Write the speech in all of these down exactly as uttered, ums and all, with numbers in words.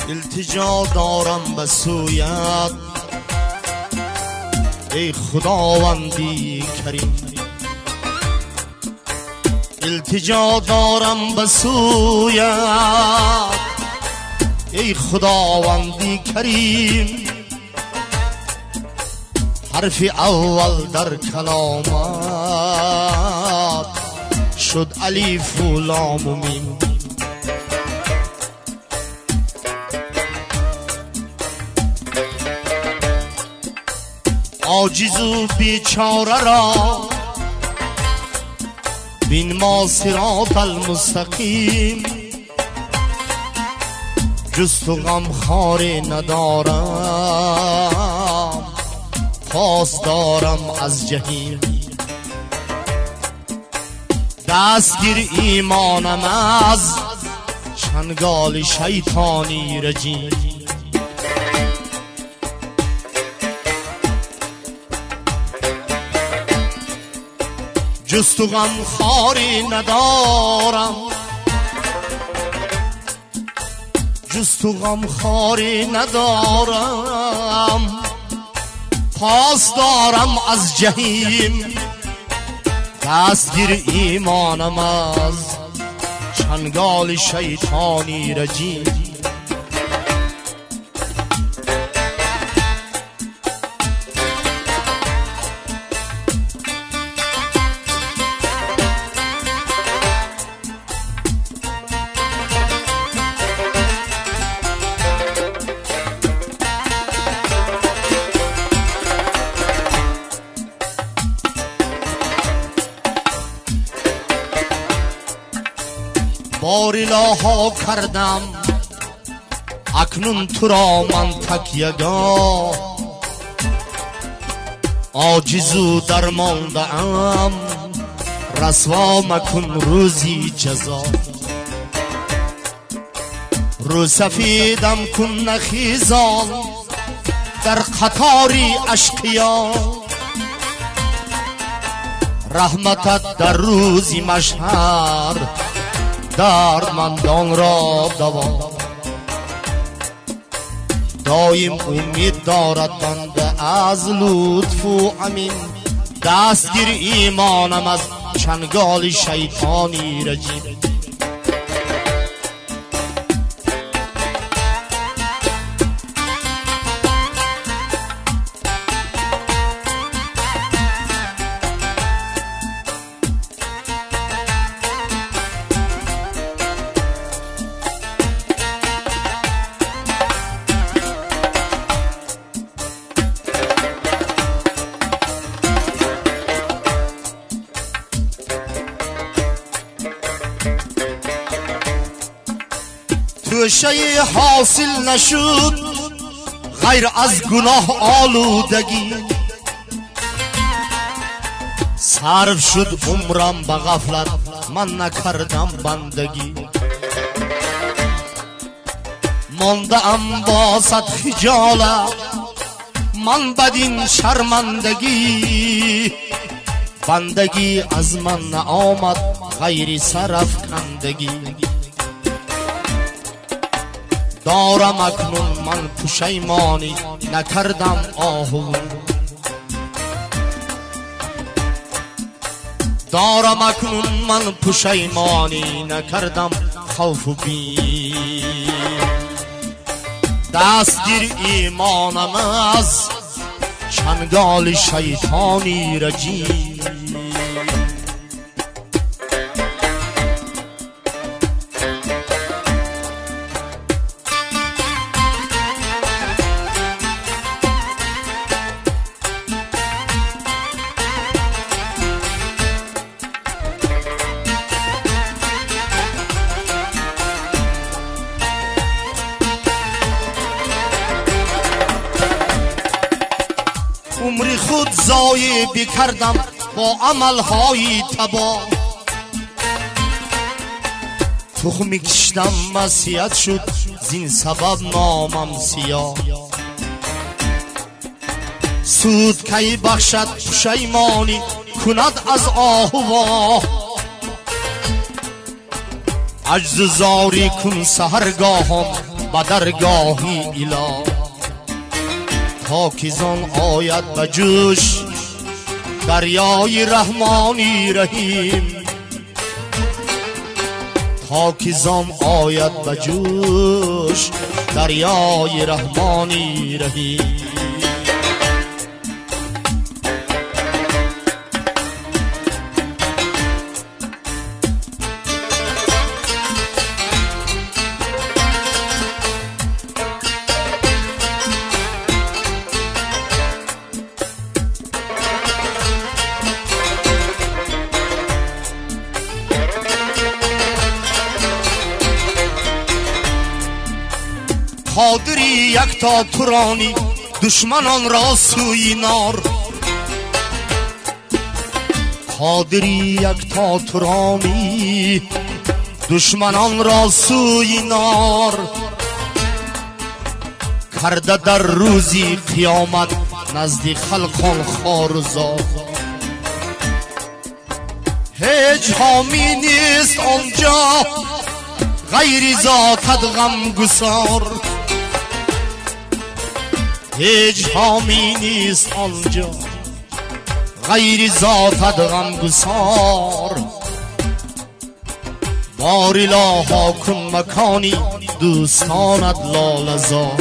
التجا دارم به سویت ای خداوندی کریم، التجا دارم به سویت ای خداوندی کریم. حرف اول در کلامت شد الف و لام و میم. عاجز و بیچاره را بین ما صراط المستقیم، جز تو غم خاره ندارم، پاس دارم از جهیم. دستگیر ایمانم از چنگال شیطانی رجیم. جز تو غم خاری ندارم، جز تو غم خاری ندارم، پاس دارم از جهیم. دستگیر ایمانم از چنگال شیطانی رجیم. باریلاها کردم اکنون تو را من تکیه‌گاه، عاجز و درمانده ام رسوا مکن روزی جزا. رو سفیدم کن نخیزان در قطاری اشقیا، رحمتت در روزی مشهر دردمندان را دوا. دایم امید دارد بنده از لطف و امین، دستگیر ایمانم از چنگال شیطانی رجیم. توشه حاصل نشد غیر از گناه آلودگی، صرف شد عمرم به غفلت من نکردم بندگی. مانده ام با صد خجالت من بدین شرمندگی، بندگی از من نآمد غیر صرف کندگی. دارم اکنون من پشیمانی نکردم آهو، دارم اکنون من پشیمانی نکردم خوف و بیم. دستگیر ایمانم از چنگال شیطانی رجیم. عمری خود ضایع بکردم با عملهای تباه، تخمی کشتم مسیحت شد زین سبب نامم سیاه. سود کی بخشد پشیمانی کند از آهوا، عجز زاری کن سحرگاهم به درگاهی اله پاکیزان آید به جوش دریای رحمانی رحیم پاکیزان آید به جوش دریای رحمانی رحیم قادری یک تا ترانی دشمنان را سوی نار قادری یک تا ترانی دشمنان را سوی نار کرده در روزی قیامت نزد خلقان خوار و زار هیچ حامی نیست آنجا غیر ذاتت غم گسار هیچ حامی نیست آنجا غیر ذاتت غم گسار باری لاها کن مکانی دوستانت لالزار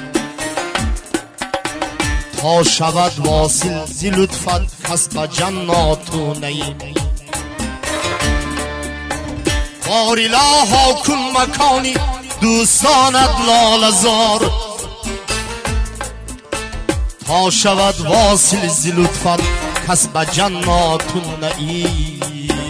تا شود واصل زی لطفت کس به جنات و نعیم باری لاها کن مکانی دوستانت لالزار تا شود واصل زی لطفت کس به جنات و نعیم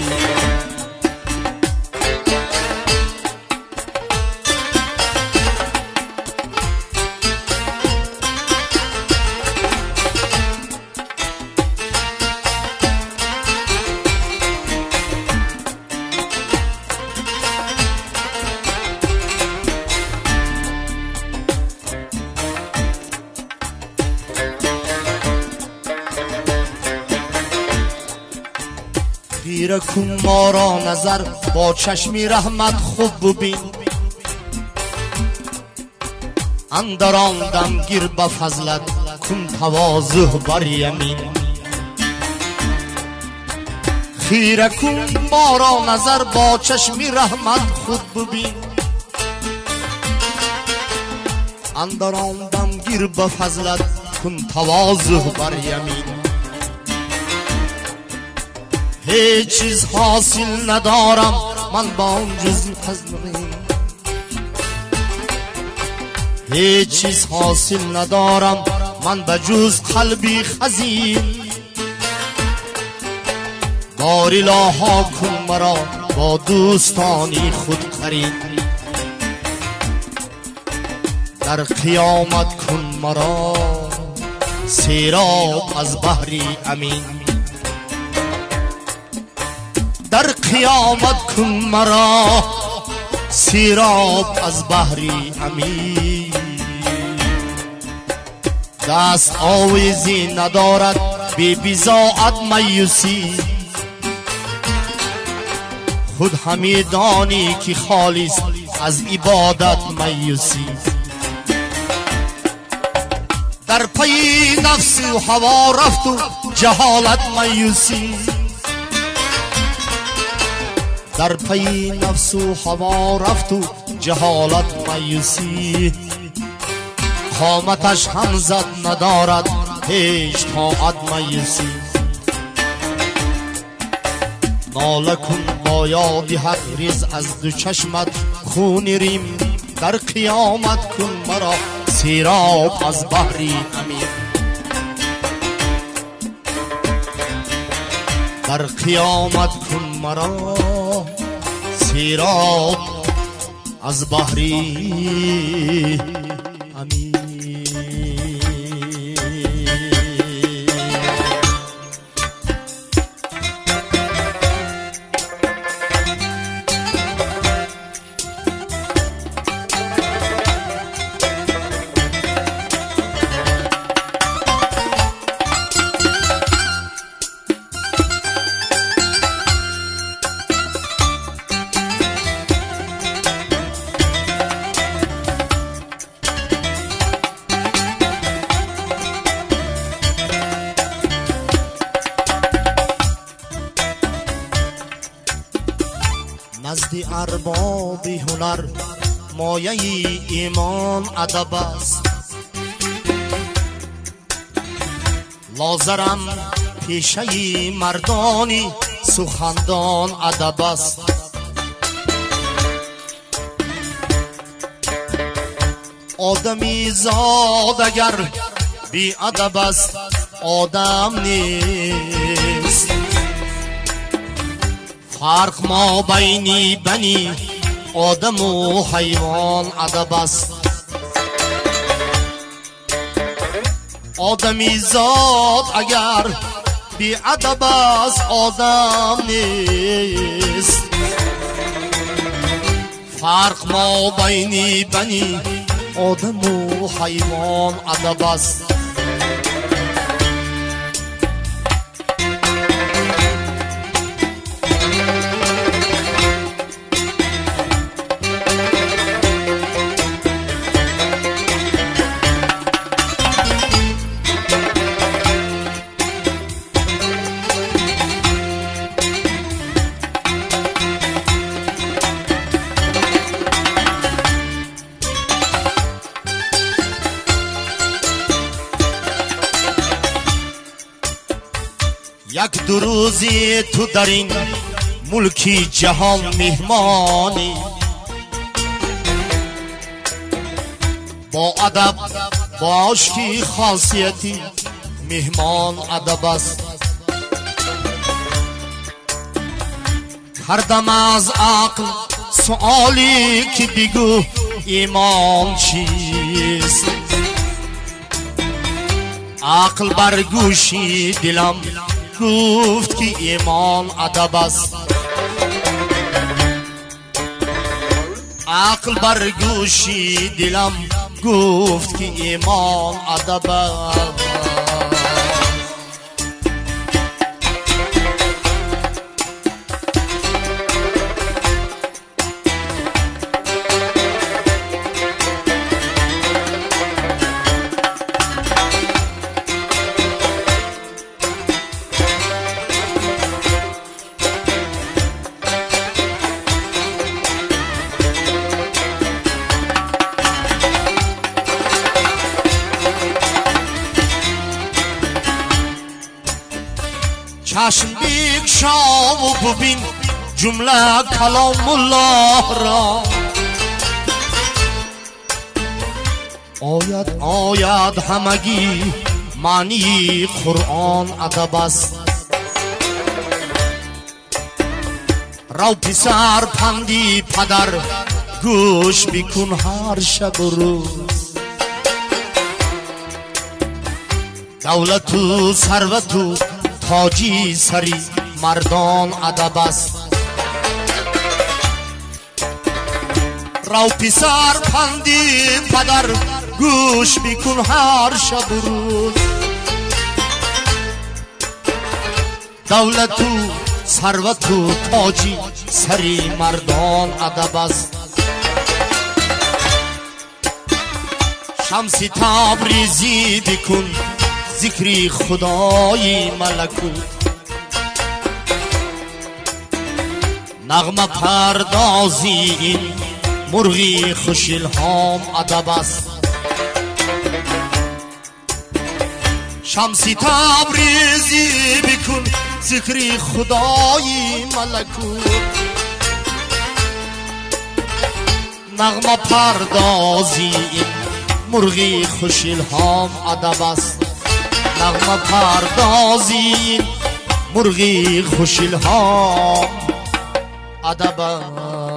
خیره کن ما را نظر با چشمی رحمت خوب ببین اندر آن دم گیر به فضلت کن تواضع بر یمین خیره کن ما را نظر با چشمی رحمت خوب ببین اندر آن دم گیر به فضلت کن تواضع بر یمین هیچ چیز حاصل ندارم من با اون جز فضلین هیچ چیز حاصل ندارم من به جز قلبی خزین باری لاها کن مرا با دوستانی خود قرین در قیامت کن مرا سیراب از بحری امین در قیامت کن مرا سیراب از بحری امین دست آویزی ندارد بی بضاعت مایوسی خود همی دانی که خالص از عبادت مایوسی در پی نفس و هوا رفت و جهالت مایوسی در پی نفس و هوا رفت و جهالت مایوسی قامتش هم زد ندارد هیچ طاعت مایوسی ناله کن با یاد حق ریز از دو چشمت خون ریم در قیامت کن مرا سیراب از بحری امین در قیامت کن مرا سیراب از بحری امین نزد ارباب هنر مایه ایمان ادب است. لازرم پیشه مردانی سخندان ادب است. آدمی زاد اگر بی ادب است آدم نیست. فرق ما بینی بنی آدم و حیوان ادب است. آدمی زاد اگر بی ادب است آدم نیست. فرق ما بینی بنی آدم و حیوان ادب است. یک دو روزی تو در این ملکی جهان مهمانی، با ادب باش کی خاصیتی مهمان ادب است. کردم از عقل سؤالی که بگو ایمان چیست. عقل بر گوشی دلم گفت که ایمان ادب است. عقل بر گوشی دلم گفت که ایمان ادب است. چشم بکشا و ببین جمله کلام الله را. آید آید همگی معنی قرآن ادب است. رو پسر پندی پدر گوش بکن هر شب و روز. دولت و ثروت و تاجی سری مردان ادب است. رو پسر پندی پدر گوش بکن هر شب و روز. دولت و ثروت و تاجی سری مردان ادب است. شمس تبریزی بکن ذکری خدای ملکوت. نغمه پردازی این مرغی خوش الهام ادب است. شمس تبریزی بکن ذکری خدای ملکوت. نغمه پردازی این مرغی خوش الهام ادب است. نغمه پردازی مرغی خوش الهام ادب است.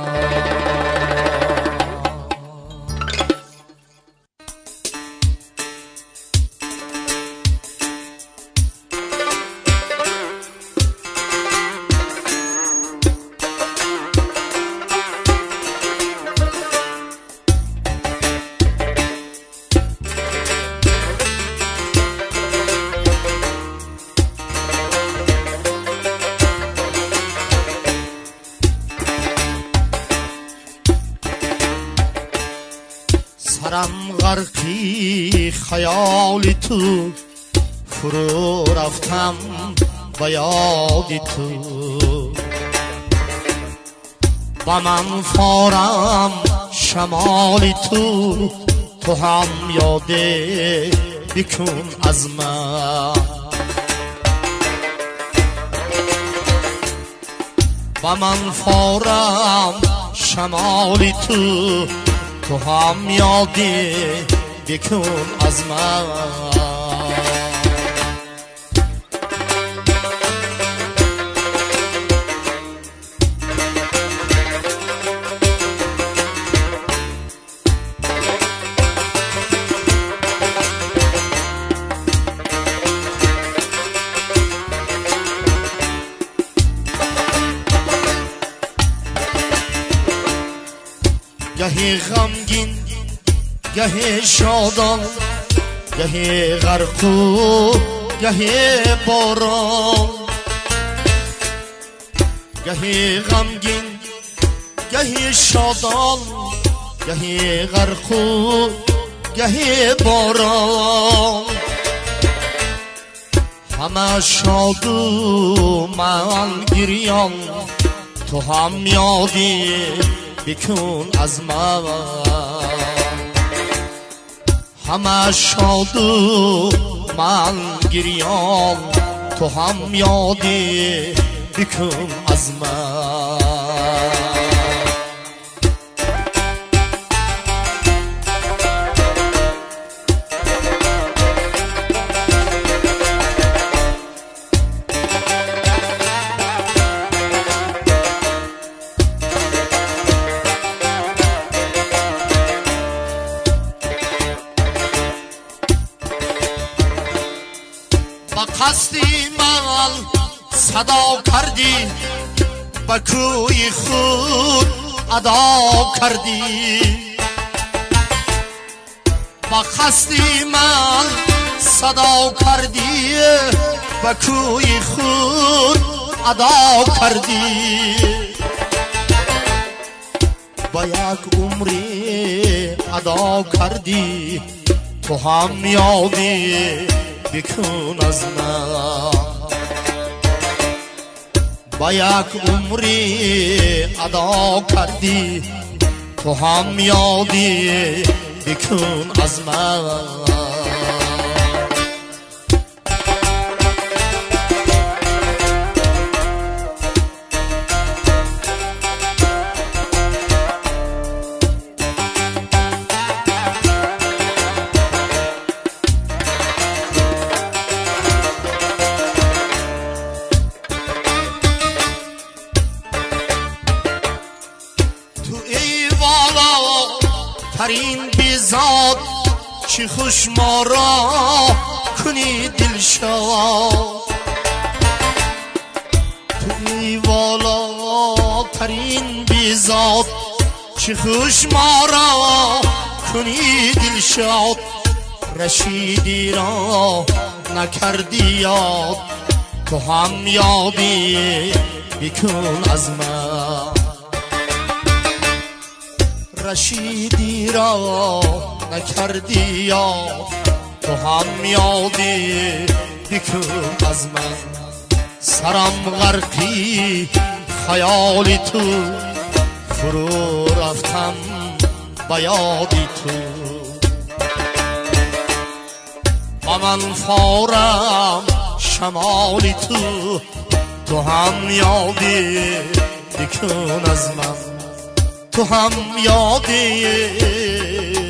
سرم غرقی خیال تو فرو رفتم با یاد تو. با من فارم شمالی تو، تو هم یاده بکن از من. با من فارم شمالی تو، تو هم یاده بکن از من. گهی غمگین گهی شادان، گهی غرق و گهی باران. گهی غمگین گهی شادان، گهی غرق و گهی باران. همه شاد و من گریان، تو هم یادی بکن از من. همه شاد و من گریان، تو هم یادی بکن از من. قصدی من صدا کردی، با کوی خود ادا کردی. با قصدی من صدا کردی، با کوی خود ادا کردی. با یک عمری ادا کردی، تو هم یادی بکن از من. با یک عمری ادا کردی، تو هم یادی بکن از من. ترین بیزاد چی خوش ما را کنی دلشاد. توی والا ترین بیزاد چی خوش ما را کنی دلشاد. رشیدی را نکردی یاد، تو هم یادی بکن از من. رشیدی را نکردی یاد، تو هم یادی بکن از من. سرم غرقی خیالی تو، فرو رفتم با یادی تو. با من فارم شمالی تو، تو هم یادی بکن از من. تو هم یادی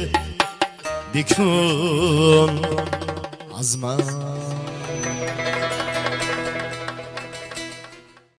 بکن از من.